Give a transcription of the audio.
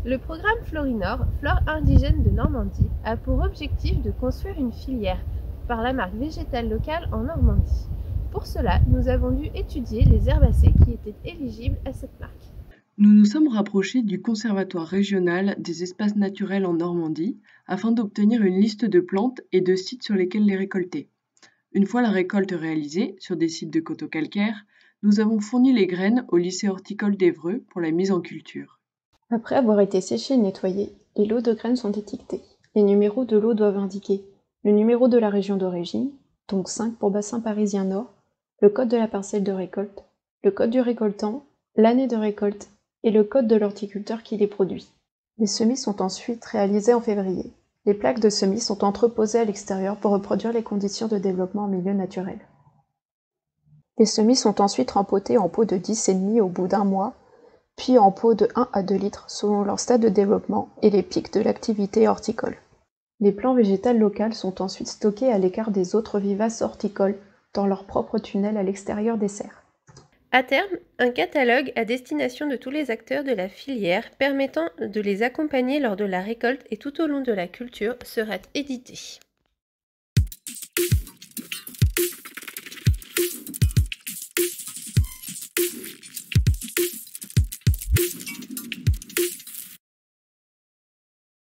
Le programme Florinor, Flore indigène de Normandie, a pour objectif de construire une filière par la marque végétale locale en Normandie. Pour cela, nous avons dû étudier les herbacées qui étaient éligibles à cette marque. Nous nous sommes rapprochés du Conservatoire régional des espaces naturels en Normandie afin d'obtenir une liste de plantes et de sites sur lesquels les récolter. Une fois la récolte réalisée sur des sites de coteaux calcaires, nous avons fourni les graines au lycée horticole d'Évreux pour la mise en culture. Après avoir été séchés et nettoyés, les lots de graines sont étiquetés. Les numéros de lots doivent indiquer le numéro de la région d'origine, donc 5 pour bassin parisien nord, le code de la parcelle de récolte, le code du récoltant, l'année de récolte et le code de l'horticulteur qui les produit. Les semis sont ensuite réalisés en février. Les plaques de semis sont entreposées à l'extérieur pour reproduire les conditions de développement en milieu naturel. Les semis sont ensuite rempotés en pots de 10,5 au bout d'un mois, puis en pots de 1 à 2 litres selon leur stade de développement et les pics de l'activité horticole. Les plants végétales locales sont ensuite stockés à l'écart des autres vivaces horticoles dans leur propre tunnel à l'extérieur des serres. À terme, un catalogue à destination de tous les acteurs de la filière permettant de les accompagner lors de la récolte et tout au long de la culture sera édité.